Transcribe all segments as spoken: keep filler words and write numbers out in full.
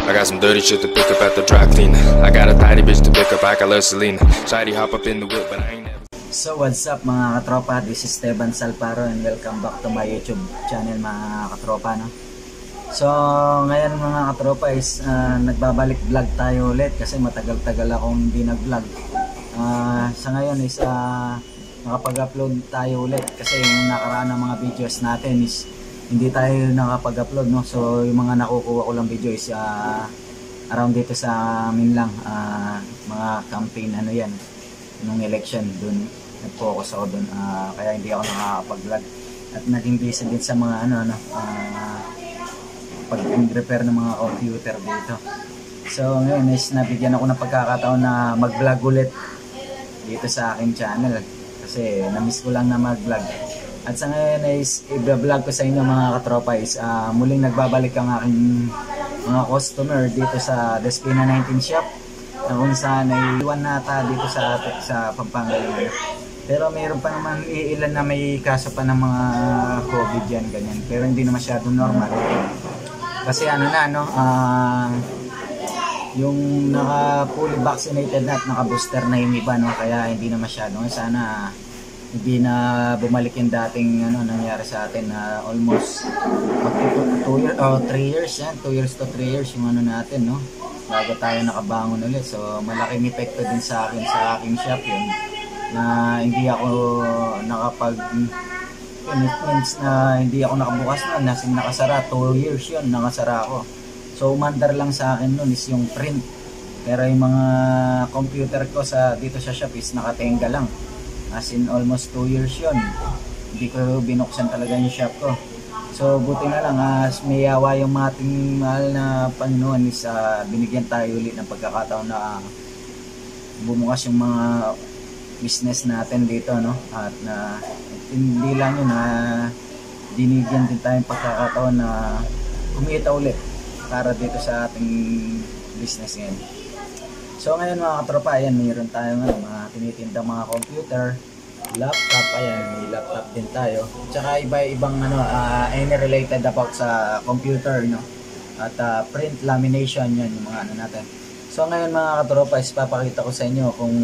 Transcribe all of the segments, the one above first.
I got some dirty shit to pick up at the dry cleaner. I got a tidy bitch to pick up, I got love Selena. Shady hop up in the whip, but I ain't never. So what's up mga katropa, this is Esteban Salparo and welcome back to my YouTube channel mga katropa, no? So ngayon mga katropa is uh, nagbabalik vlog tayo ulit kasi matagal-tagal akong hindi nag-vlog. Uh, sa ngayon is uh, nakapag-upload tayo ulit kasi yung nakaraan ng mga videos natin is hindi tayo nakapag-upload, no? So yung mga nakukuha ko lang video is uh, around dito sa amin lang, uh, mga campaign ano yan, nung election, dun nag-focus ako dun, uh, kaya hindi ako nakakapag-vlog at naging busy din sa mga ano ano uh, pag-repair ng mga computer dito. So ngayon is nabigyan ako ng pagkakataon na mag-vlog ulit dito sa aking channel kasi na-miss ko lang na mag-vlog. At sa ngayon is i-vlog ko sa inyo mga katropa is uh, muling nagbabalik ang aking mga customer dito sa Despina nineteen shop na kung saan ay iwan nata dito sa sa Pampanga. Pero mayroon pa naman ilan na may kaso pa ng mga COVID yan, ganyan. Pero hindi na masyadong normal. Kasi ano na, no, uh, yung naka-fully vaccinated na at naka-booster na yung iba, no, kaya hindi na masyadong. Sana hindi na bumalik yung dating ano nangyari sa atin na uh, almost two years oh three years yan, two years to three years yung ano natin, no, bago tayo nakabangon ulit. So malaking epekto din sa akin sa aking shop yun na hindi ako nakapag it means na hindi ako nakabukas na nasin nakasara, two years yun nakasara ako. So umandar lang sa akin nun is yung print, pero yung mga computer ko sa dito sa shop is nakatenga lang. As in almost two years yun hindi ko binuksan talaga yung shop ko. So buti na lang as uh, may yawa yung ating mahal na Panginoon is uh, binigyan tayo ulit ng pagkakataon na uh, bumukas yung mga business natin dito, no? At na hindi lang yun na uh, binigyan din tayong pagkakataon na kumita ulit para dito sa ating business ngayon. So ngayon mga katropa, ayan, mayroon tayong ano, mga tinitindang mga computer, laptop, ayan, may laptop din tayo. Tsaka iba-ibang ano, uh, any related about sa computer, no? At uh, print, lamination, yan yung mga ano natin. So ngayon mga katropa, is papakita ko sa inyo kung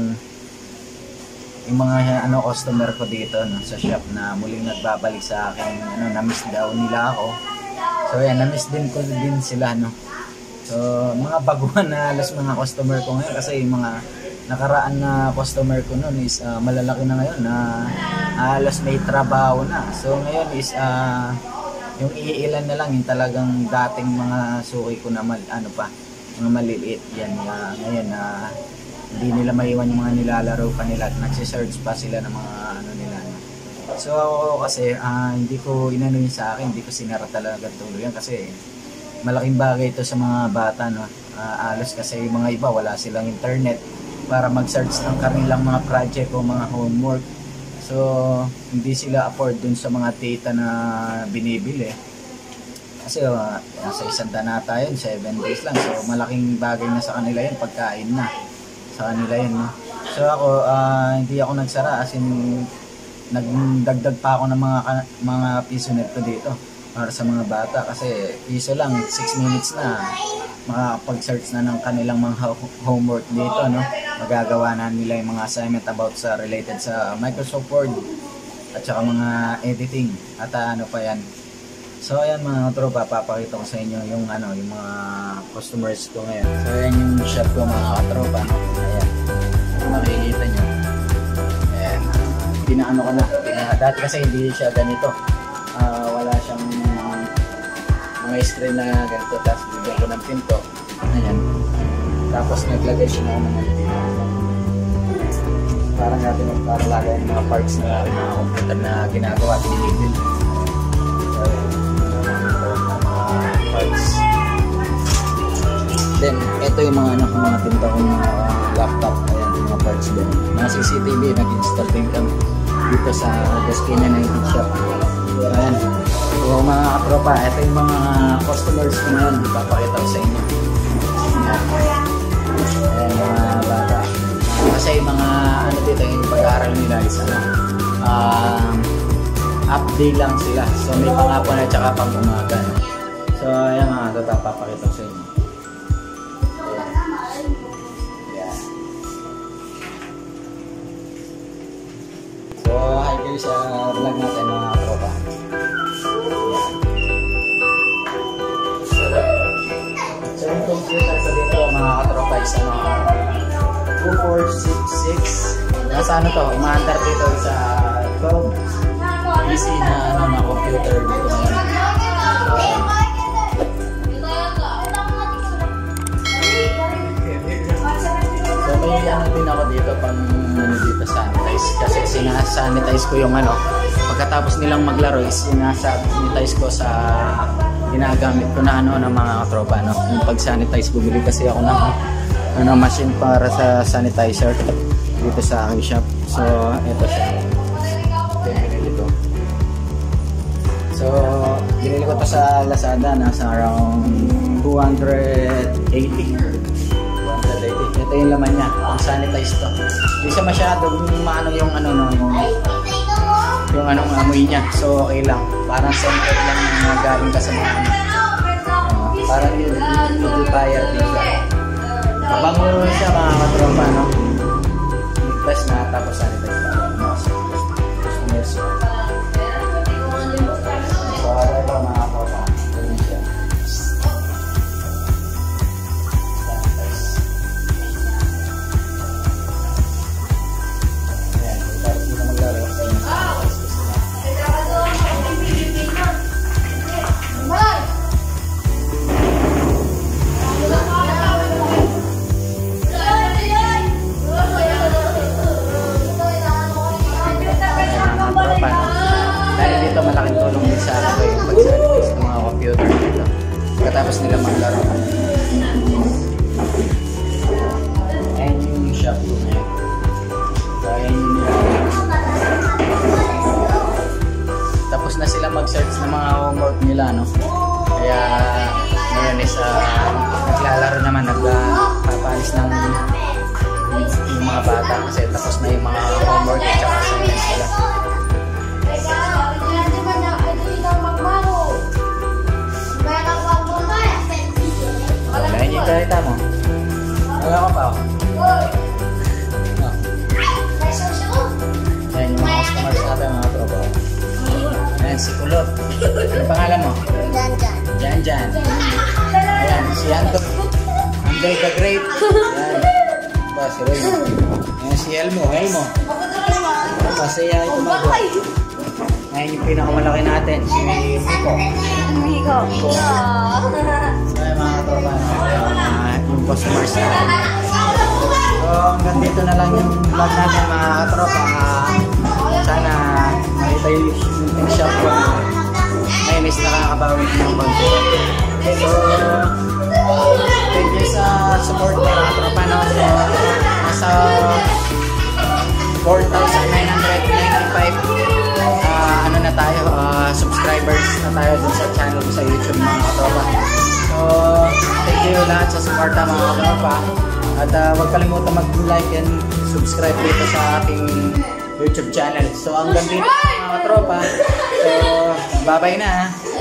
yung mga ano customer ko dito, no, sa shop na muling nagbabalik sa akin, ano, na-miss daw nila ako. So ayan, na-miss din ko din sila, no? So, mga baguhan na halos mga customer ko ngayon kasi yung mga nakaraan na customer ko noon is uh, malalaki na ngayon na uh, halos may trabaho na. So, ngayon is uh, yung iilan na lang yung talagang dating mga suki ko na mal, ano pa, mga maliliit yan. Uh, ngayon na uh, hindi nila maiwan yung mga nilalaro pa nila at nagsisearch pa sila ng mga ano nila. So, ako kasi uh, hindi ko inano yun sa akin, hindi ko sinara talaga tuloy yan kasi malaking bagay ito sa mga bata, no? Uh, alos kasi yung mga iba wala silang internet para mag-search ng kanilang mga project o mga homework. So hindi sila afford dun sa mga data na binibili. Kasi uh, nasa isang danata yun, seven days lang. So malaking bagay na sa kanila yun, pagkain na sa kanila yun, no? So ako, uh, hindi ako nagsara as in nagdagdag pa ako ng mga, mga piso net ko dito para sa mga bata kasi piso lang, six minutes na makakapag-search na ng kanilang mga homework dito, no? Magagawa na nila yung mga assignment about sa related sa Microsoft Word at saka mga editing at uh, ano pa yan. So ayan mga tropa, papakita ko sa inyo yung ano, yung mga customers ko ngayon. So ayan yung shop ko mga katropa, no? Ayan, makikita nyo. Ayan, pinaano ko na, pina, dati kasi hindi siya ganito. Uh, wala siyang uh, mga screen na ganito, tapos bigyan ko ng pinto, ayan, tapos naglagay siya ng mga parang natin para lagay ng mga parts na mga computer na ginagawa, pinigil so, mga parts. Then ito yung mga anak mga pinto kong mga laptop, ayan yung mga parts din, mga C C T V nag-install din kami dito sa Despina nineteen shop. Ayan. So mga katropa, ito yung mga customers ko ngayon, ipapakita ko sa inyo. Ayan. Ayan mga bata. Kasi yung mga ano dito, yung pag-aaral nila is ano, uh, upday lang sila. So may pangapon at saka pang umaga. So ayan mga katropa, papakita ko sa inyo. kayo sa vlog natin mga katropa. So yung computer ko dito mga katropa is ano, two four six six. Nasa ano to, umaandar dito sa twelve P C na ano na computer dito ngayon. So may ano din ako dito pang ano dito sanitize kasi sinasanitize ko yung ano pagkatapos nilang maglaro is sinasanitize ko sa ginagamit ko na ano ng mga katropa no. Yung pag sanitize bumili kasi ako ng ano machine para sa sanitizer dito sa aking shop. So ito siya. Ito yung binili ko. So binili ko to sa Lazada nasa around two eighty. Ito yung laman niya, ang sanitize to. Hindi siya masyadong maano yung ano no, yung, yung anong amoy niya. So okay lang. Parang scented lang na galing ka sa mga ano. Uh, parang yung humidifier din siya. Kabango siya mga katropa no. Plus na tapos sanitize pa. Customers. So okay pa mga katropa. Ganyan siya. Dahil dito malaking tulong din sa akin yung pag-sanitize ng mga computer dito pagkatapos nila maglaro. Ayan yung shop ko ngayon. So ayan yung tapos na sila mag-search ng mga homework nila no. Kaya ngayon is uh, naglalaro naman, nagpapalis ng yung mga bata kasi tapos na yung mga homework at saka assignments nila. Nahingin ka rita mo. Wala ko pa ako. Ayan yung mga customers natin mga tropa. Ayan si Kulot. Ano pangalan mo? Janjan. Janjan. Ayan si Anton. Andoy the Great. Ayan. Ba si Roy. Ayan si Elmo. Elmo. Masaya ito mag-go. Ayan yung pinakamalaki natin. Si Miko. Miko. Miko. Ayan mga tropa. Yung customers natin. So hanggang dito na lang yung vlog natin mga katropa. Sana makita yung yung shop ko na ngayon is nakakabawi ng konti. So thank you sa support mga katropa no. So nasa four thousand nine hundred ninety-five uh, ano na tayo uh, subscribers na tayo dun sa channel sa YouTube mga katropa. So thank you lahat sa support mga katropa. At uh, huwag kalimutan mag-like and subscribe dito sa aking YouTube channel. So hanggang dito mga katropa. So bye bye na.